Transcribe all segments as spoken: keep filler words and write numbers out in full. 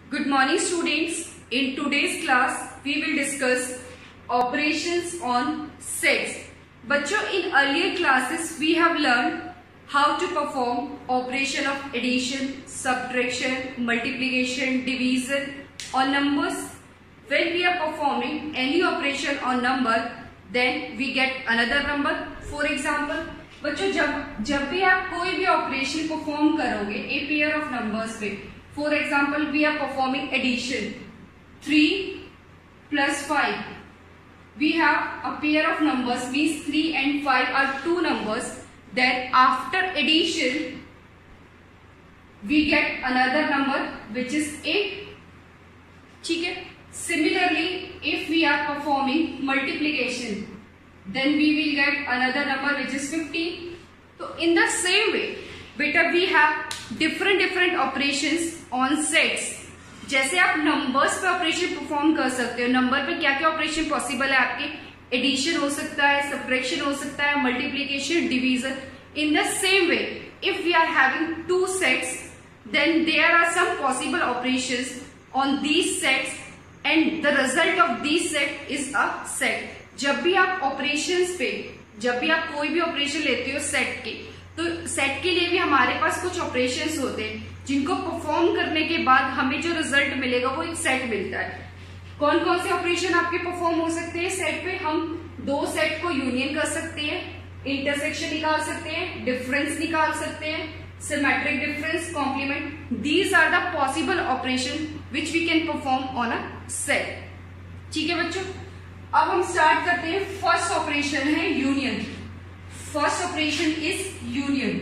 Good morning students. In today's class we will discuss operations on sets. बच्चों, in earlier classes we have learned how to perform operation of addition, subtraction, multiplication, division on numbers. When we are performing any operation on number, then we get another number. For example, बच्चों जब जब भी आप कोई भी operation perform करोगे a pair of numbers पे, for example we are performing addition three plus five, we have a pair of numbers means three and five are two numbers, then after addition we get another number which is eight. ठीक है. Similarly if we are performing multiplication, then we will get another number which is fifteen. So in the same way beta we have different different operations on sets. जैसे आप numbers पे operation perform कर सकते हो, number पे क्या क्या operation possible है आपके, एडिशन हो सकता है, सब्ट्रैक्शन हो सकता है, multiplication, division. In the same way if we are having two sets then there are some possible operations on these sets and the result of these set is a set. जब भी आप operations पे जब भी आप कोई भी operation लेते हो सेट के, तो सेट के लिए भी हमारे पास कुछ ऑपरेशंस होते हैं जिनको परफॉर्म करने के बाद हमें जो रिजल्ट मिलेगा वो एक सेट मिलता है. कौन कौन से ऑपरेशन आपके परफॉर्म हो सकते हैं सेट पे? हम दो सेट को यूनियन कर सकते हैं, इंटरसेक्शन निकाल सकते हैं, डिफरेंस निकाल सकते हैं, symmetric difference, complement. These are the possible operation which we can perform on a set. ठीक है बच्चों, अब हम स्टार्ट करते हैं. फर्स्ट ऑपरेशन है union. First operation is union.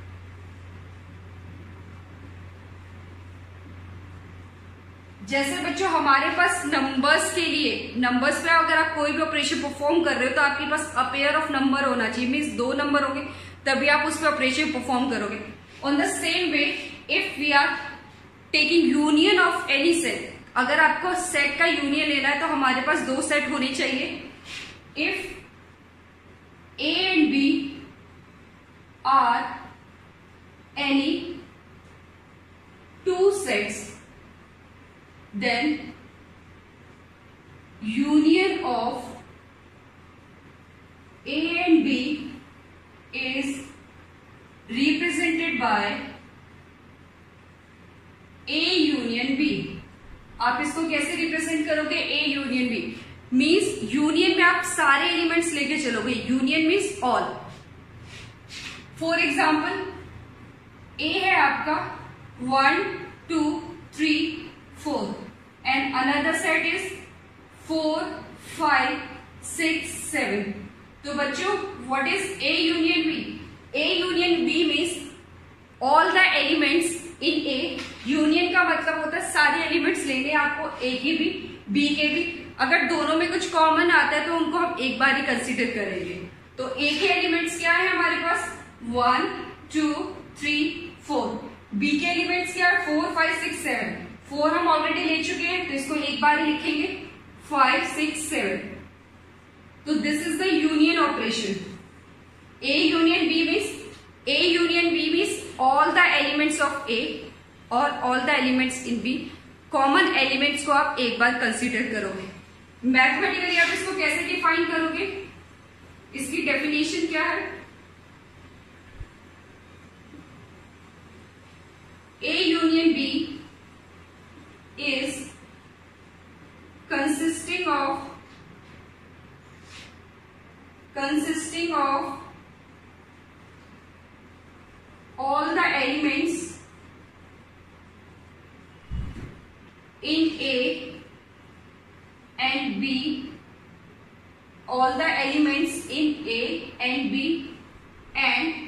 जैसे बच्चों हमारे पास नंबर्स के लिए, नंबर्स पे अगर आप कोई भी ऑपरेशन परफॉर्म कर रहे हो तो आपके पास अ पेयर ऑफ नंबर होना चाहिए, मीन्स दो नंबर होंगे तभी आप उस पर ऑपरेशन परफॉर्म करोगे. On the same way if we are taking union of any set, अगर आपको सेट का यूनियन लेना है तो हमारे पास दो सेट होने चाहिए. If A and B are any two sets then union of A and B is represented by A union B. आप इसको कैसे रिप्रेजेंट करोगे? A union B means union में आप सारे एलिमेंट्स लेके चलोगे. Union means all. For example A है आपका one two three four and another set is four five six seven. तो बच्चों what is A union B? A union B means all the elements in A. Union का मतलब होता है सारे elements लेने आपको, ए के भी बी के भी. अगर दोनों में कुछ कॉमन आता है तो उनको हम एक बार ही कंसीडर करेंगे. तो ए के एलिमेंट्स क्या है हमारे पास? One two three four. B के एलिमेंट्स क्या है? Four five six seven. Four हम ऑलरेडी ले चुके हैं तो इसको एक बार ही लिखेंगे, फाइव सिक्स सेवन. तो this is the union operation. A union B means A union B means all the elements of A और all the elements in B. Common elements को आप एक बार कंसीडर करोगे. मैथमेटिकली आप इसको कैसे डिफाइन करोगे? इसकी डेफिनेशन क्या है? A union B is consisting of consisting of all the elements in A and B, all the elements in A and B and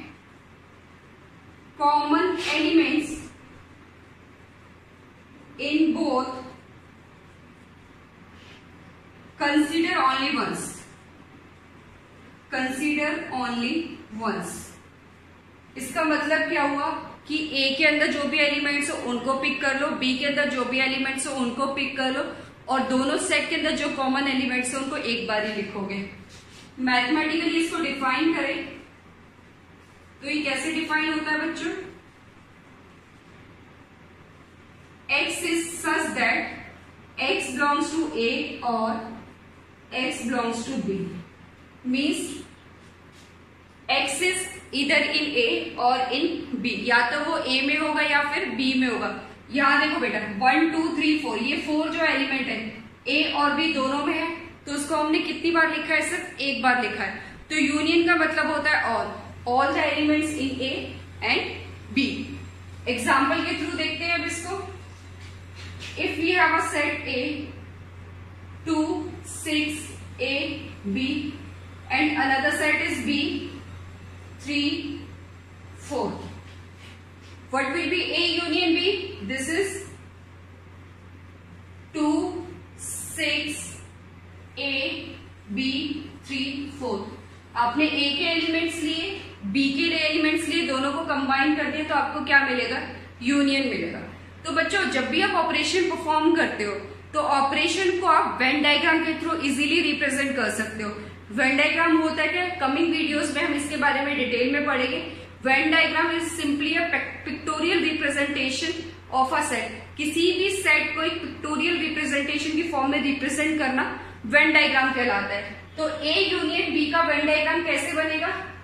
common elements in both. Consider only once. Consider only once. इसका मतलब क्या हुआ कि ए के अंदर जो भी elements हो उनको पिक कर लो, बी के अंदर जो भी एलिमेंट्स हो उनको पिक कर लो और दोनों सेट के अंदर जो कॉमन एलिमेंट्स हो उनको एक बार ही लिखोगे. मैथमेटिकली इसको डिफाइन करें तो ये कैसे डिफाइन होता है बच्चों? X is such that X belongs to A or X belongs to B. Means X is either in A or in B. या तो वो A में होगा या फिर B में होगा. यहाँ देखो बेटा वन टू थ्री फोर, ये फोर जो एलिमेंट है A और B दोनों में है, तो उसको हमने कितनी बार लिखा है? सिर्फ एक बार लिखा है. तो यूनियन का मतलब होता है all all the elements in A and B. Example के थ्रू देखते हैं अब इसको. If we have a set A two six A B and another set is B three four, what will be A union B? This is two six A B three four. आपने A के elements लिए, B के elements लिए, दोनों को combine कर दिया तो आपको क्या मिलेगा? यूनियन मिलेगा. तो बच्चों जब भी आप ऑपरेशन परफॉर्म करते हो तो ऑपरेशन को आप वेन डायग्राम के थ्रू इजीली रिप्रेजेंट कर सकते हो. वेन डायग्राम होता है क्या? कमिंग वीडियोस में हम इसके बारे में डिटेल में पढ़ेंगे. Venn diagram is simply a pictorial representation of a set. किसी भी सेट को एक पिक्टोरियल रिप्रेजेंटेशन की फॉर्म में रिप्रेजेंट करना वेन डायग्राम कहलाता है. तो ए यूनियन बी का वेन डायग्राम कैसे बनेगा?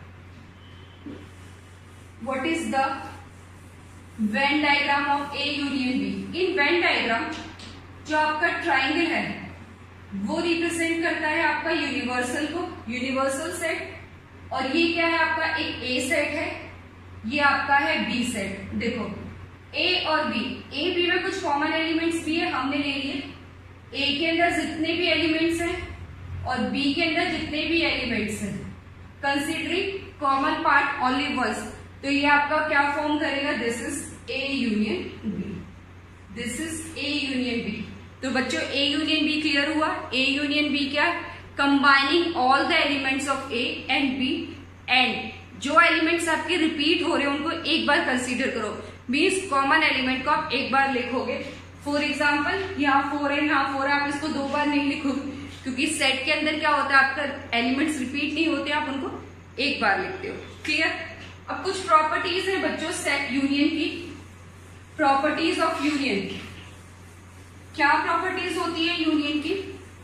What is the Venn diagram of A union B? In Venn diagram जो आपका ट्राइंगल है वो रिप्रेजेंट करता है आपका यूनिवर्सल को, यूनिवर्सल सेट. और ये क्या है? आपका एक ए सेट है, ये आपका है बी सेट. देखो ए और बी, ए बी में कुछ कॉमन एलिमेंट्स भी है, हमने ले लिए. ए के अंदर जितने भी एलिमेंट्स हैं और बी के अंदर जितने भी एलिमेंट्स हैं, considering common part only once, तो ये आपका क्या फॉर्म करेगा? This is A union B. This is A union B. तो बच्चों ए यूनियन बी क्लियर हुआ. ए यूनियन बी क्या? Combining all the elements of A and B, and जो एलिमेंट्स आपके रिपीट हो रहे हैं उनको एक बार कंसीडर करो. मीन्स कॉमन एलिमेंट को आप एक बार लिखोगे. फॉर एग्जाम्पल यहाँ फोर है, यहाँ फोर है, आप इसको दो बार नहीं लिखोगे क्योंकि सेट के अंदर क्या होता है? आपका एलिमेंट्स रिपीट नहीं होते, आप उनको एक बार लिखते हो. क्लियर? अब कुछ प्रॉपर्टीज है बच्चों सेट यूनियन की. प्रॉपर्टीज ऑफ यूनियन, क्या प्रॉपर्टीज होती है यूनियन की?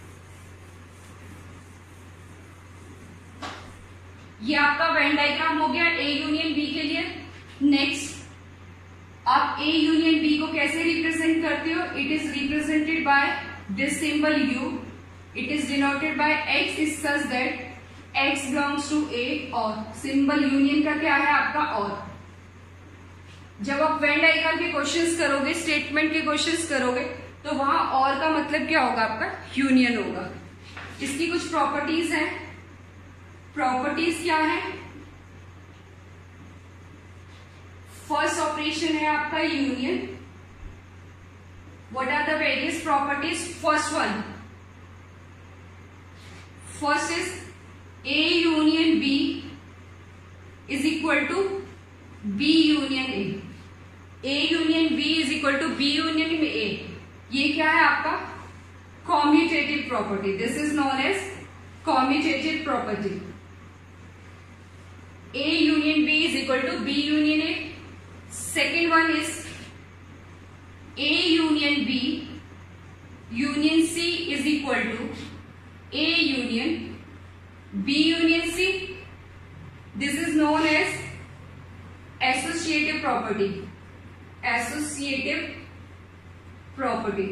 ये आपका वेन डायग्राम हो गया ए यूनियन बी के लिए. नेक्स्ट आप ए यूनियन बी को कैसे रिप्रेजेंट करते हो? It is represented by this symbol U. It is denoted by X is such that X belongs to A और. सिंबल यूनियन का क्या है आपका? और. जब आप वेन डायग्राम के क्वेश्चंस करोगे, स्टेटमेंट के क्वेश्चंस करोगे, तो वहां और का मतलब क्या होगा? आपका यूनियन होगा. इसकी कुछ प्रॉपर्टीज हैं. प्रॉपर्टीज क्या है? फर्स्ट ऑपरेशन है आपका union. What are the various properties? First one, first is A union B is equal to B union A. A union B is equal to B union में A. ये क्या है आपका? Commutative property. This is known as commutative property. A union B is equal to B union A. Second one is A union B union C is equal to A union B union C. This is known as associative property. Associative property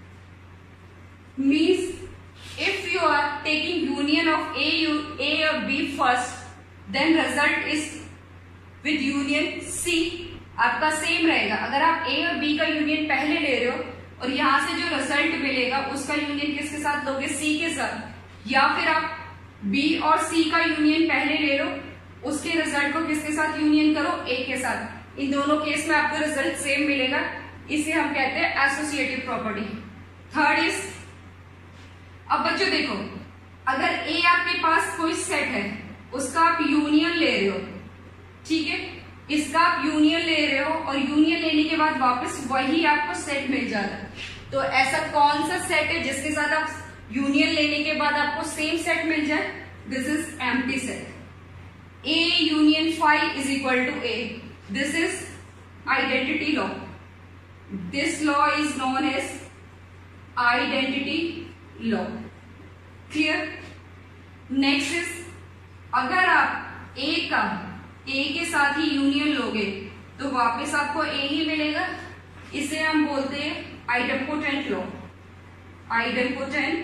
means if you are taking union of A, A or B first, then result is with union C. आपका same रहेगा. अगर आप A और B का union पहले ले रहे हो और यहां से जो रिजल्ट मिलेगा उसका यूनियन किसके साथ लोगे? C के साथ. या फिर आप B और C का यूनियन पहले ले लो, उसके रिजल्ट को किसके साथ यूनियन करो? A के साथ. इन दोनों केस में आपको रिजल्ट सेम मिलेगा. इसे हम कहते हैं एसोसिएटिव प्रॉपर्टी. थर्ड इज, अब बच्चों देखो, अगर A आपके पास कोई सेट है, उसका आप यूनियन ले रहे हो, ठीक है, इसका आप यूनियन ले रहे हो और यूनियन लेने के बाद वापस वही आपको सेट मिल जाता है. तो ऐसा कौन सा सेट है जिसके साथ आप यूनियन लेने के बाद आपको सेम सेट मिल जाए? This is empty set. A union phi is equal to A. This is identity law. This law is known as identity law. Clear? Next is, अगर आप ए का ए के साथ ही यूनियन लोगे तो वापस आपको ए ही मिलेगा। इसे हम बोलते हैं idempotent law, idempotent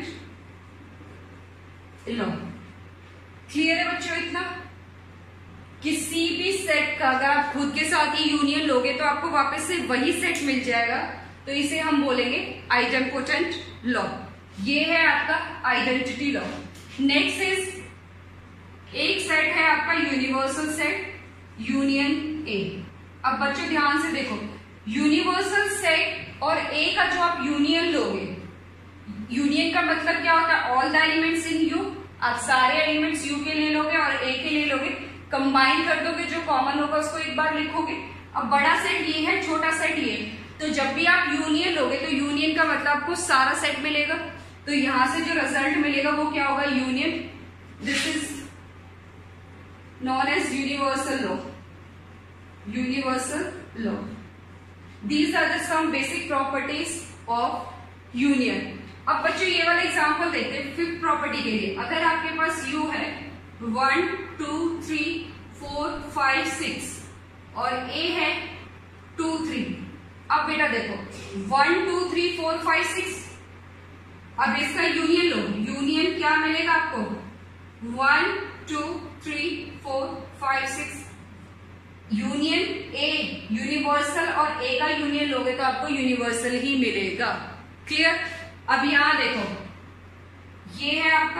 law. Clear है बच्चों इतना? किसी भी सेट का अगर आप खुद के साथ ही यूनियन लोगे तो आपको वापस से वही सेट मिल जाएगा, तो इसे हम बोलेंगे आइडेम्पोटेंट लॉ। ये है आपका आइडेंटिटी लॉ। नेक्स्ट इज, एक सेट है आपका यूनिवर्सल सेट, यूनियन ए। अब बच्चों ध्यान से देखो, यूनिवर्सल सेट और ए का जो आप यूनियन लोगे, यूनियन का मतलब क्या होता है? All the elements in U. आप सारे एलिमेंट्स यू के लिए लोगे और ए के लिए लोगे, कंबाइन कर दोगे, जो कॉमन होगा उसको एक बार लिखोगे। अब बड़ा सेट ये है, छोटा सेट ये है, तो जब भी आप यूनियन लोगे तो यूनियन का मतलब आपको सारा सेट मिलेगा, तो यहां से जो रिजल्ट मिलेगा वो क्या होगा? Union. This is known as universal law, universal law. These are the some basic properties of union. अब बच्चों ये वाला एग्जांपल देखते हैं फिफ्थ प्रॉपर्टी के लिए। अगर आपके पास U है one two three four five six और A है टू थ्री। अब बेटा देखो one two three four five six, अब इसका यूनियन लो। यूनियन क्या मिलेगा आपको? One two three four five six. Union A, universal और ए का यूनियन लोगे तो आपको यूनिवर्सल ही मिलेगा। क्लियर? अब यहां देखो, ये है आपका,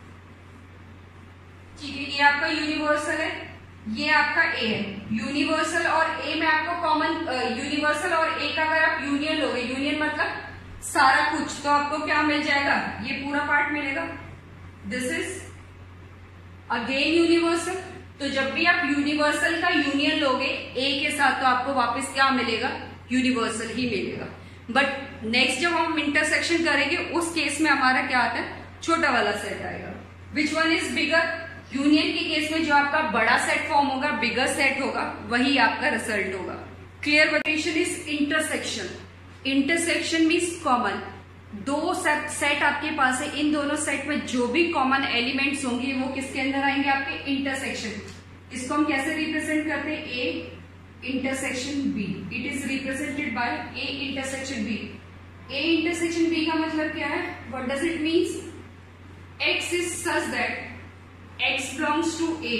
ठीक है, ये आपका यूनिवर्सल है, ये आपका ए है। यूनिवर्सल और ए में आपको कॉमन, यूनिवर्सल और ए का अगर आप यूनियन लोगे, यूनियन मतलब सारा कुछ, तो आपको क्या मिल जाएगा? ये पूरा पार्ट मिलेगा। This is again universal. तो जब भी आप यूनिवर्सल का यूनियन लोगे ए के साथ तो आपको वापस क्या मिलेगा? यूनिवर्सल ही मिलेगा। बट नेक्स्ट जब हम इंटरसेक्शन करेंगे उस केस में हमारा क्या आता है? छोटा वाला सेट आएगा। Which one is bigger? Union के केस में जो आपका बड़ा सेट फॉर्म होगा, बिगर सेट होगा, वही आपका रिजल्ट होगा। Clear? Valuation is intersection. Intersection means common. दो सेट आपके पास है, इन दोनों सेट में जो भी कॉमन एलिमेंट्स होंगे वो किसके अंदर आएंगे? आपके इंटरसेक्शन। इसको हम कैसे रिप्रेजेंट करते हैं? A intersection B. It is represented by A intersection B. A intersection B का मतलब क्या है? What does it means? X is such that X belongs to A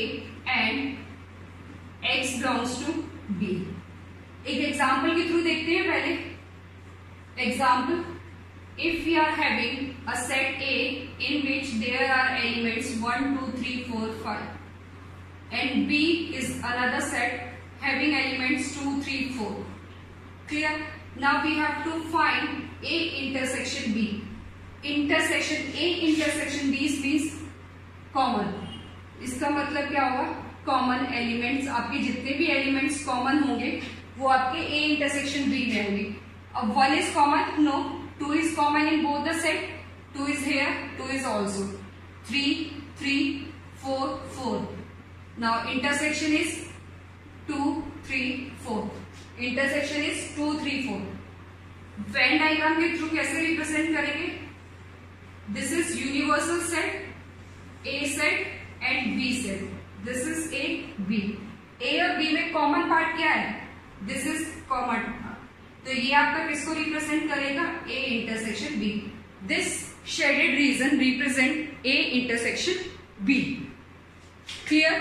and X belongs to B. एक example के through देखते हैं पहले। Example, if we are having a set A in which there are elements one, two, three, four, five and B is another set having elements two, three, four. Clear? Now we have to find A intersection B. Intersection A intersection B means common. इसका मतलब क्या होगा? common elements, आपके जितने भी elements common होंगे वो आपके A intersection B में होंगे। अब one is common? No. two is common in both the set. two is here, two is also. three, three, four, four. Now intersection is two, three, four. Intersection is two, three, four. Venn diagram के through कैसे represent करेंगे? This is universal set, A set and B set. This is A, B. A और B में common part क्या है? This is common. तो ये आपका किसको रिप्रेजेंट करेगा? A intersection B. This shaded region represent A intersection B. Clear?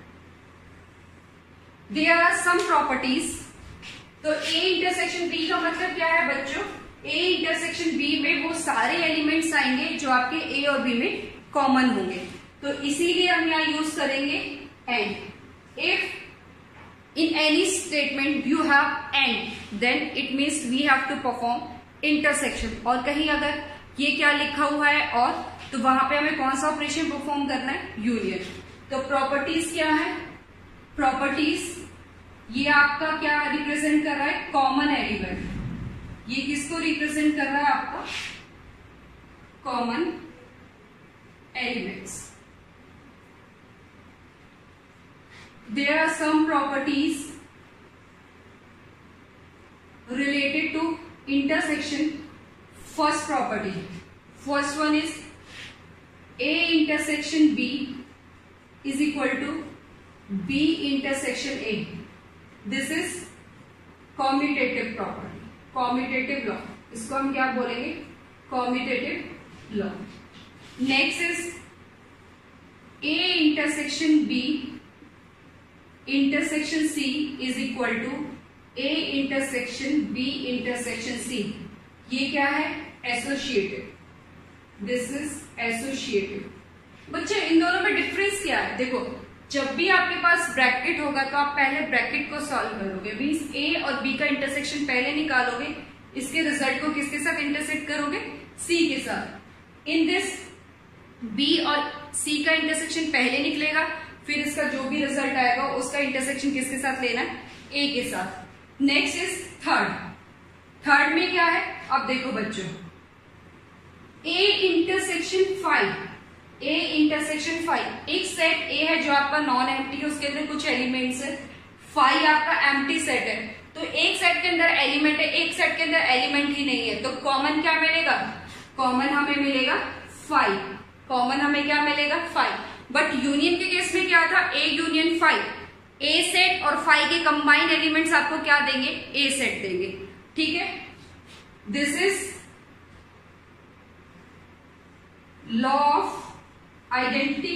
There are some properties. तो A इंटरसेक्शन B का मतलब क्या है बच्चों? A इंटरसेक्शन B में वो सारे एलिमेंट्स आएंगे जो आपके A और B में कॉमन होंगे, तो इसीलिए हम यहाँ यूज करेंगे and. If in any statement you have and then it means we have to perform intersection। और कहीं अगर ये क्या लिखा हुआ है और, तो वहां पे हमें कौन सा ऑपरेशन परफॉर्म करना है? यूनियन। तो प्रॉपर्टीज क्या है? प्रॉपर्टीज ये आपका क्या रिप्रेजेंट कर रहा है? Common element. ये किसको रिप्रेजेंट कर रहा है? आपका common elements. There are some properties related to intersection. First property, first one is A intersection B is equal to B intersection A. This is commutative property, commutative law. इसको हम क्या बोलेंगे? Commutative law. Next is A intersection B intersection C is equal to A intersection B intersection C. ये क्या है? Associative. This is associative. बच्चे इन दोनों में डिफरेंस क्या है? देखो, जब भी आपके पास ब्रैकेट होगा तो आप पहले ब्रैकेट को सॉल्व करोगे, मींस A और B का इंटरसेक्शन पहले निकालोगे, इसके रिजल्ट को किसके साथ इंटरसेक्ट करोगे? C के साथ. इन दिस B और C का इंटरसेक्शन पहले निकलेगा, फिर इसका जो भी रिजल्ट आएगा उसका इंटरसेक्शन किसके साथ लेना है? A के साथ. Next is third. थर्ड में क्या है? अब देखो बच्चों, A intersection phi, A intersection phi, एक सेट A है जो आपका नॉन एम्प्टी है, उसके अंदर कुछ एलिमेंट्स है. फाइव आपका एम्प्टी सेट है, तो एक सेट के अंदर एलिमेंट है, एक सेट के अंदर एलिमेंट ही नहीं है, तो कॉमन क्या मिलेगा? कॉमन हमें मिलेगा फाइव. कॉमन हमें क्या मिलेगा? फाइव. बट यूनियन के केस में क्या था? A union phi. A set और फाइव के कंबाइंड एलिमेंट्स आपको क्या देंगे? A सेट देंगे. ठीक है. This is law of identity.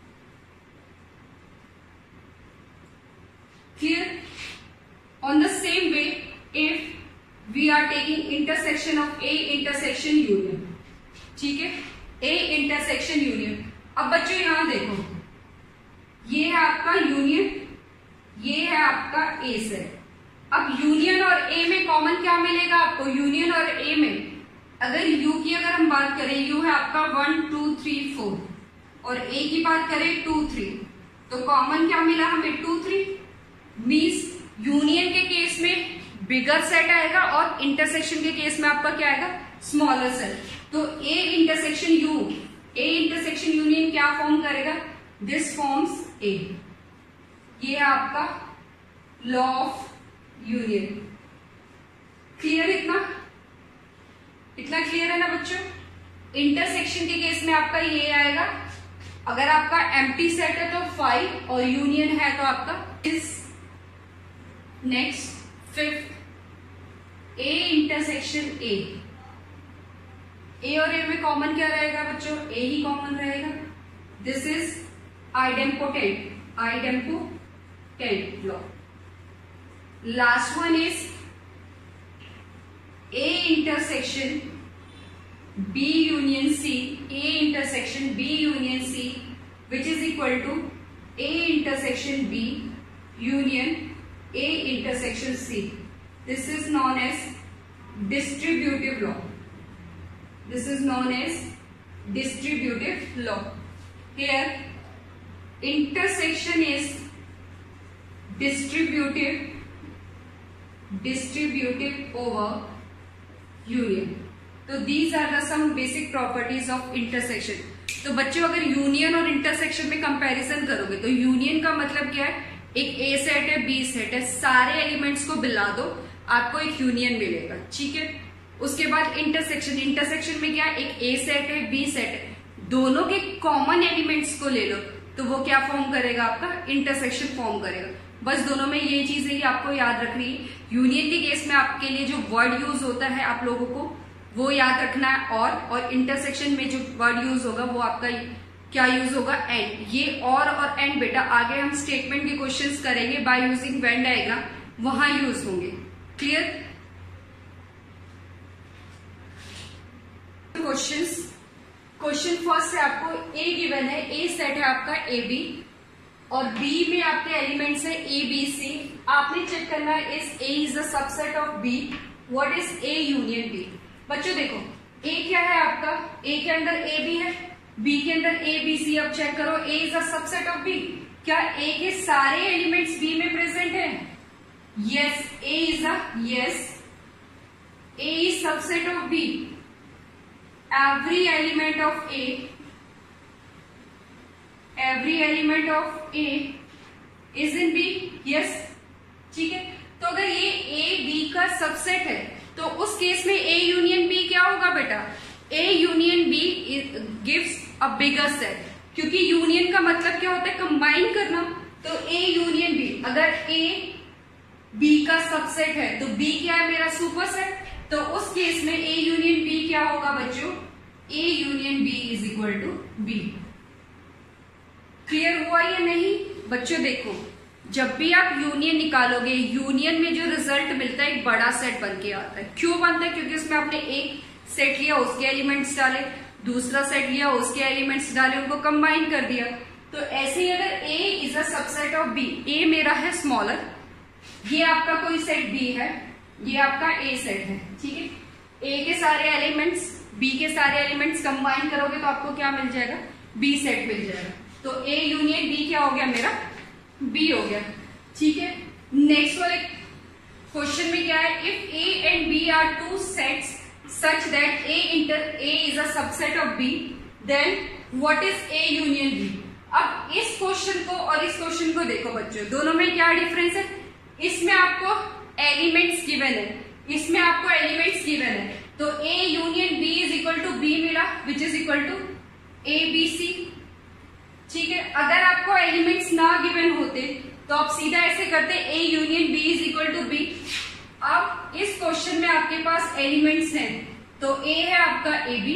Clear? On the same way, if we are taking intersection of A intersection union. ठीक है, A इंटरसेक्शन यूनियन. अब बच्चों यहां देखो, ये है आपका यूनियन, ये है आपका A सेट. अब यूनियन और A में कॉमन क्या मिलेगा आपको? यूनियन और A में अगर U की अगर हम बात करें, U है आपका वन टू थ्री फोर और A की बात करें टू थ्री, तो कॉमन क्या मिला हमें? Two three. मींस यूनियन के केस में बिगर सेट आएगा और इंटरसेक्शन के केस में आपका क्या आएगा? Smaller set. तो A intersection U, A intersection union क्या फॉर्म करेगा? This forms A. ये है आपका लॉ ऑफ यूनियन. क्लियर? इतना इतना क्लियर है ना बच्चों? इंटरसेक्शन के केस में आपका ये आएगा, अगर आपका एम्प्टी सेट है तो फाइव और यूनियन है तो आपका इस. Next fifth, A intersection A. A और A में कॉमन क्या रहेगा बच्चों? A ही कॉमन रहेगा. This is idempotent, idempotent law. Last one is A intersection B union C, A intersection B union C, which is equal to A intersection B union A intersection C. This is known as distributive law. This is known as distributive law. Here, intersection is distributive, distributive over union. तो these are the some basic properties of intersection. तो बच्चों अगर union और intersection में comparison करोगे तो union का मतलब क्या है? एक A सेट है, B सेट है, सारे एलिमेंट्स को मिला दो, आपको एक यूनियन मिलेगा. ठीक है. उसके बाद इंटरसेक्शन, इंटरसेक्शन में क्या है? एक A सेट है, B सेट है, दोनों के कॉमन एलिमेंट्स को ले लो तो वो क्या फॉर्म करेगा? आपका इंटरसेक्शन फॉर्म करेगा. बस दोनों में ये चीज है कि आपको याद रखनी है. यूनियन के केस में आपके लिए जो वर्ड यूज होता है आप लोगों को वो याद रखना है, और और इंटरसेक्शन में जो वर्ड यूज होगा वो आपका क्या यूज होगा? एंड. ये और और एंड बेटा आगे हम स्टेटमेंट के क्वेश्चंस करेंगे बाय यूजिंग वेन डायग्राम, वहां यूज होंगे. क्लियर? क्वेश्चंस. क्वेश्चन फर्स्ट है आपको A गिवन है, A सेट है आपका A B और B में आपके एलिमेंट्स है A B C. आपने चेक करना है is A is the subset of B. What is A union B? बच्चों देखो, A क्या है आपका? A के अंदर A B है, B के अंदर A B C. अब चेक करो, A is the subset of B. क्या A के सारे एलिमेंट्स B में प्रेजेंट है? Yes, A is the yes A is subset of B. Every element of A, every element of A is in B. yes. ठीक है. तो अगर ये ए बी का सबसेट है तो उस केस में ए यूनियन बी क्या होगा बेटा, A union B gives a bigger set, क्योंकि यूनियन का मतलब क्या होता है, कंबाइन करना। तो ए यूनियन बी, अगर ए बी का सबसेट है तो बी क्या है, मेरा सुपर सेट। तो उस केस में ए यूनियन बी क्या होगा बच्चों, A union B is equal to B. Clear हुआ या नहीं बच्चों? देखो, जब भी आप यूनियन निकालोगे, यूनियन में जो रिजल्ट मिलता है एक बड़ा सेट बन के आता है। क्यों बनता है? क्योंकि उसमें आपने एक सेट लिया, उसके एलिमेंट्स डाले, दूसरा सेट लिया, उसके एलिमेंट्स डाले, उनको कंबाइन कर दिया। तो ऐसे ही अगर A is a subset of B, A मेरा है स्मॉलर, ये आपका कोई सेट B है, ये आपका A सेट है, ठीक है। A के सारे एलिमेंट्स B के सारे एलिमेंट्स कंबाइन करोगे तो आपको क्या मिल जाएगा, B सेट मिल जाएगा। तो A यूनियन B क्या हो गया, मेरा B हो गया, ठीक है। नेक्स्ट वाले क्वेश्चन में क्या है, if A and B are two sets such that A inter A is a subset of B, then what is A union B? अब इस क्वेश्चन को और इस क्वेश्चन को देखो बच्चों, दोनों में क्या डिफरेंस है। इसमें आपको एलिमेंट्स गिवन है, इसमें आपको एलिमेंट्स गिवन है। तो A union B is equal to B मिला, which is equal to A B C, ठीक है। अगर आपको एलिमेंट्स ना गिवन होते तो आप सीधा ऐसे करते A union B is equal to B। अब इस क्वेश्चन में आपके पास एलिमेंट्स हैं, तो A है आपका ए बी,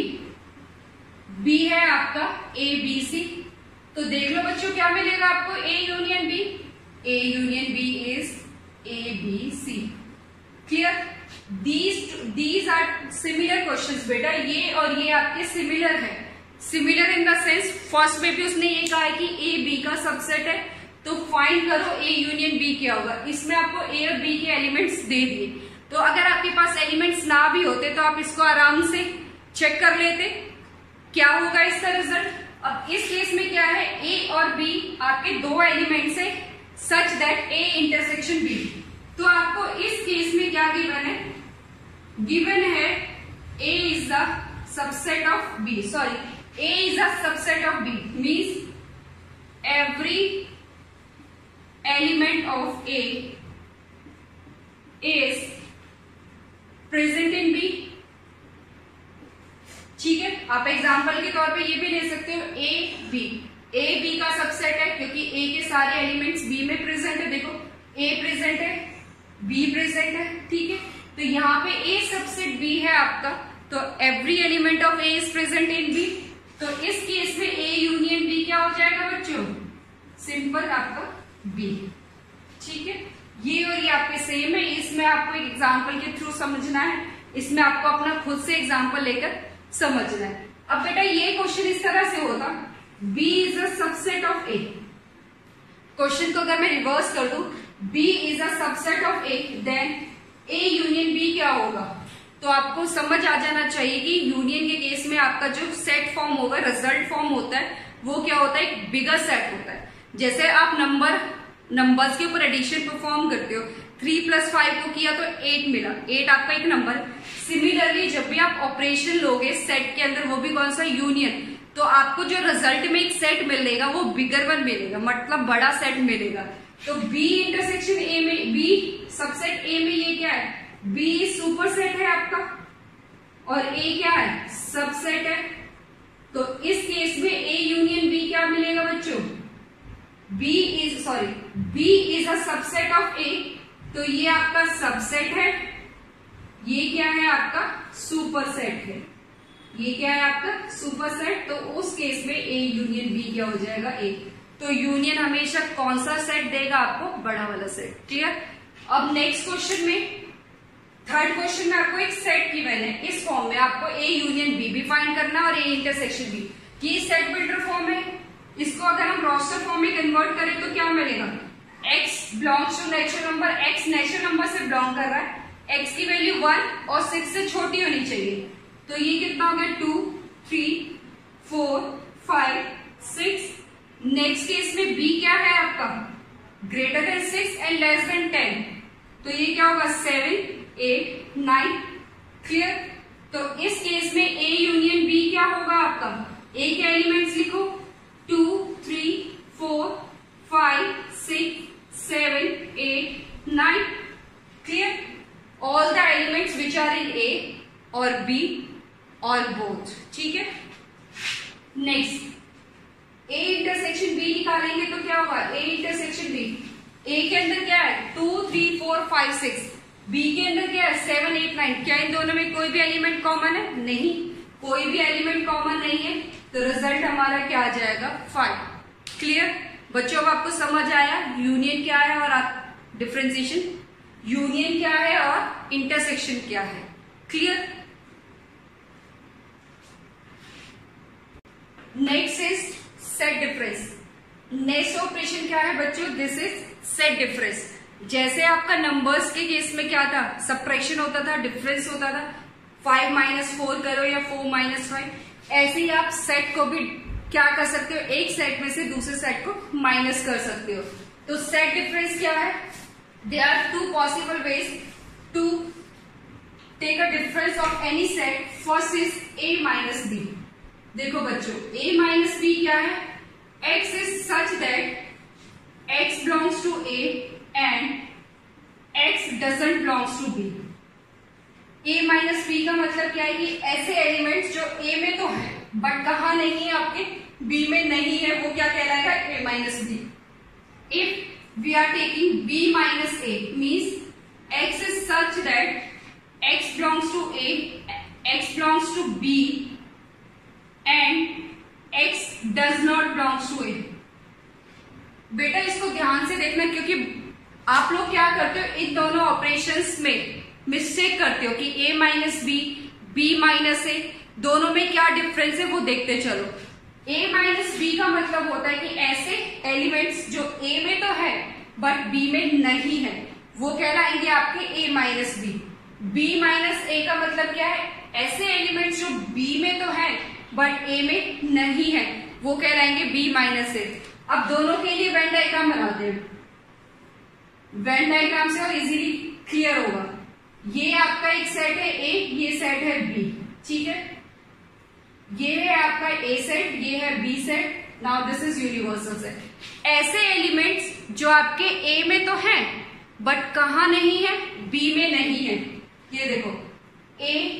B है आपका ए बी सी। तो देख लो बच्चों क्या मिलेगा आपको, A union B, A union B is A B C. Clear? These these are similar questions बेटा, ये और ये आपके सिमिलर है। Similar in the sense, first में भी उसने ये कहा है कि A B का सबसेट है, तो फाइंड करो A यूनियन B क्या होगा। इसमें आपको A और B के एलिमेंट्स दे दिए, तो अगर आपके पास एलिमेंट्स ना भी होते तो आप इसको आराम से चेक कर लेते, क्या होगा इसका रिजल्ट। अब इस केस में क्या है, A और B आपके दो एलिमेंट्स है, such that A intersection B। तो आपको इस केस में क्या गिवन है, गिवन है A is the subset of B, sorry A is the subset of B, means every element of A is present in B, ठीक है। आप एग्जांपल के तौर पे ये भी ले सकते हो, A B, A B का सबसेट है क्योंकि A के सारे एलिमेंट्स B में प्रेजेंट है। देखो A प्रेजेंट है, B प्रेजेंट है, ठीक है। तो यहाँ पे A सबसेट B है आपका, तो every element of A is present in B। तो इस केस में A यूनियन B क्या हो जाएगा बच्चों, सिंपल आपका B, ठीक है। ये और ये आपके सेम है, इसमें आपको एक एग्जांपल के थ्रू समझना है, इसमें आपको अपना खुद से एग्जांपल लेकर समझना है। अब बेटा ये क्वेश्चन इस तरह से होगा, B is a subset of A। Question को अगर मैं रिवर्स कर दूं, B is a subset of A, then A union B क्या होगा। तो आपको समझ आ जाना चाहिए कि यूनियन के केस में आपका जो सेट फॉर्म होगा, रिजल्ट फॉर्म होता है, वो क्या होता है, एक बिगर सेट होता है। जैसे आप नंबर नंबर्स के ऊपर एडिशन परफॉर्म करते हो, थ्री प्लस फाइव को किया तो एट मिला, एट आपका एक नंबर। सिमिलरली जब भी आप ऑपरेशन लोगे सेट के अंदर, वो भी कौन सा, यूनियन, तो आपको जो रिजल्ट में एक सेट मिलेगा वो बिगर वन मिलेगा, मतलब बड़ा सेट मिलेगा। तो B इंटरसेक्शन A में, B सबसेट A में ये क्या है, B सुपर सेट है आपका और A क्या है, सबसेट है। तो इस केस में A यूनियन B क्या मिलेगा बच्चों, B is sorry B is a subset of A, तो ये आपका सबसेट है, ये क्या है आपका सुपर सेट है, ये क्या है आपका सुपर सेट। तो उस केस में A यूनियन B क्या हो जाएगा, A। तो यूनियन हमेशा कौन सा सेट देगा आपको, बड़ा वाला सेट। क्लियर? अब नेक्स्ट क्वेश्चन में, थर्ड क्वेश्चन में आपको एक सेट गिवन है, इस फॉर्म में आपको A यूनियन B भी फाइंड करना और A इंटरसेक्शन B। ये सेट बिल्डर फॉर्म है, इसको अगर हम रोस्टर फॉर्म में कन्वर्ट करें तो क्या मिलेगा, x belongs to natural number, x natural number से बिलोंग कर रहा है, x की वैल्यू वन और सिक्स से छोटी होनी चाहिए। तो ये कितना हो गया, two, three, four, five, six. Next case में b क्या है आपका, greater than six and less than ten, तो ये क्या होगा, सेवन, एट, नाइन। क्लियर? तो इस केस में a यूनियन b क्या होगा आपका, a के एलिमेंट्स लिखो, two, three, four, five, six, seven, eight, nine. Clear? All the elements which are in A और बी और बोथ, ठीक है। नेक्स्ट ए इंटरसेक्शन बी निकालेंगे तो क्या होगा, ए इंटरसेक्शन बी, ए के अंदर क्या है two three four five six, B के अंदर क्या है सेवन एट नाइन, क्या इन दोनों में कोई भी एलिमेंट कॉमन है? नहीं, कोई भी एलिमेंट कॉमन नहीं है, तो रिजल्ट हमारा क्या आ जाएगा फाइव। क्लियर बच्चों, अब आपको समझ आया यूनियन क्या है और डिफरेंशिएशन, यूनियन क्या है और इंटरसेक्शन क्या है। Clear? Next is set difference. Next operation क्या है बच्चों, दिस इज सेट डिफरेंस। जैसे आपका नंबर्स के केस में क्या था, सब्ट्रैक्शन होता था, डिफरेंस होता था, फाइव माइनस फोर करो या फोर माइनस फाइव, ऐसे ही आप सेट को भी क्या कर सकते हो, एक सेट में से दूसरे सेट को माइनस कर सकते हो। तो सेट डिफरेंस क्या है, there are two possible ways to take a difference of any set. First is A minus B. देखो बच्चों, a माइनस बी क्या है, x is such that x belongs to a and x doesn't belongs to b। a minus B का मतलब क्या है कि ऐसे एलिमेंट्स जो a में तो है बट कहा नहीं है, आपके b में नहीं है, वो क्या कहलाएगा, a minus B. If we are taking b minus a means x is such that x belongs to a, x belongs to b and x does not belongs to A. बेटा इसको ध्यान से देखना, क्योंकि आप लोग क्या करते हो, इन दोनों ऑपरेशंस में मिस्टेक करते हो कि a minus B, B minus A, दोनों में क्या डिफरेंस है वो देखते चलो। a माइनस बी का मतलब होता है कि ऐसे एलिमेंट्स जो a में तो है बट b में नहीं है, वो कहलाएंगे आपके a minus B. b minus A का मतलब क्या है, ऐसे एलिमेंट्स जो b में तो है बट a में नहीं है, वो कहलाएंगे b माइनस ए। अब दोनों के लिए वेन डायग्राम बनाते हैं, वेन डायग्राम से और इजीली क्लियर होगा। ये आपका एक सेट है a, ये सेट है b, ठीक है, ये है आपका a सेट, ये है b set. Now this is universal set. ऐसे एलिमेंट्स जो आपके a में तो हैं बट कहां नहीं है, b में नहीं है। ये देखो a,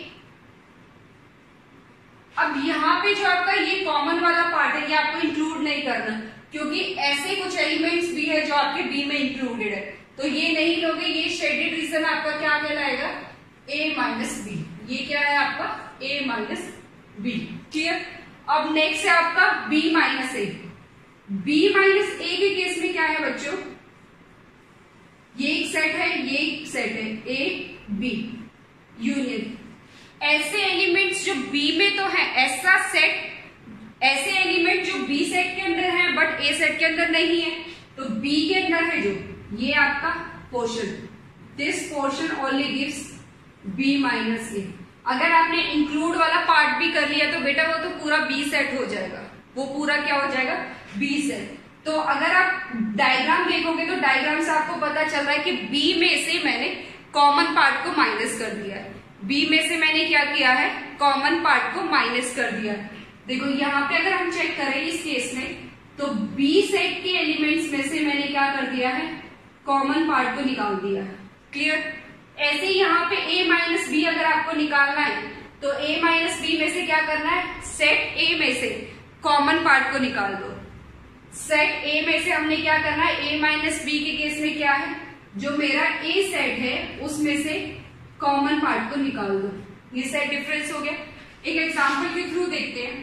अब यहाँ पे जो आपका ये कॉमन वाला पार्ट है ये आपको इंक्लूड नहीं करना, क्योंकि ऐसे कुछ एलिमेंट्स भी है जो आपके बी में इंक्लूडेड है, तो ये नहीं लोगे। ये शेडेड रीजन आपका क्या कहलाएगा, a माइनस बी। ये क्या है आपका a माइनस बी। क्लियर? अब नेक्स्ट है आपका b minus A. b minus A के केस में क्या है बच्चों, ये एक सेट है, ये एक सेट है, a b यूनियन। ऐसे एलिमेंट्स जो B में तो है, ऐसा सेट, ऐसे एलिमेंट जो B सेट के अंदर है बट A सेट के अंदर नहीं है, तो B के अंदर है जो ये आपका portion, this portion only gives B minus A. अगर आपने इंक्लूड वाला पार्ट भी कर लिया तो बेटा वो तो पूरा B सेट हो जाएगा, वो पूरा क्या हो जाएगा, B सेट। तो अगर आप डायग्राम देखोगे तो डायग्राम से आपको पता चल रहा है कि B में से मैंने कॉमन पार्ट को माइनस कर दिया है, बी में से मैंने क्या किया है, कॉमन पार्ट को माइनस कर दिया। देखो यहाँ पे अगर हम चेक करें इस केस में, तो बी सेट के एलिमेंट्स में से मैंने क्या कर दिया है, कॉमन पार्ट को निकाल दिया है। क्लियर? ऐसे ही यहाँ पे a माइनस बी अगर आपको निकालना है तो a माइनस बी में से क्या करना है, सेट a में से कॉमन पार्ट को निकाल दो। सेट a में से हमने क्या करना है, a माइनस बी के केस में क्या है, जो मेरा a सेट है उसमें से कॉमन पार्ट को निकाल दो। ये सेट डिफरेंस हो गया। एक एग्जांपल के थ्रू देखते हैं।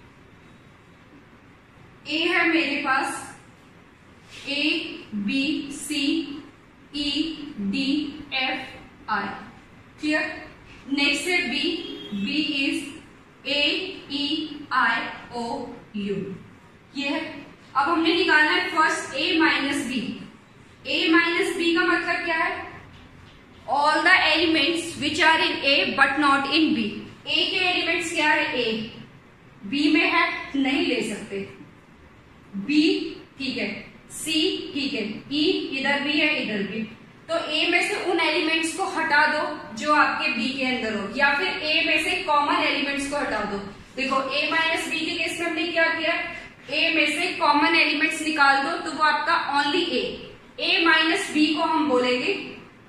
ए है मेरे पास, A B C E D F I. Clear? Next है B, B is A E I O U. ये है। अब हमने निकालना है first A minus B. A minus B का मतलब क्या है, all the elements which are in A but not in B. A के एलिमेंट्स क्या है, ए बी में है, नहीं ले सकते। बी ठीक है, सी ठीक है, ई इधर भी है, इधर भी। तो ए में से उन एलिमेंट्स को हटा दो जो आपके बी के अंदर हो, या फिर ए में से कॉमन एलिमेंट्स को हटा दो। देखो ए माइनस बी के केस में हमने क्या किया, ए में से कॉमन एलिमेंट्स निकाल दो तो वो आपका only A. A minus B को हम बोलेंगे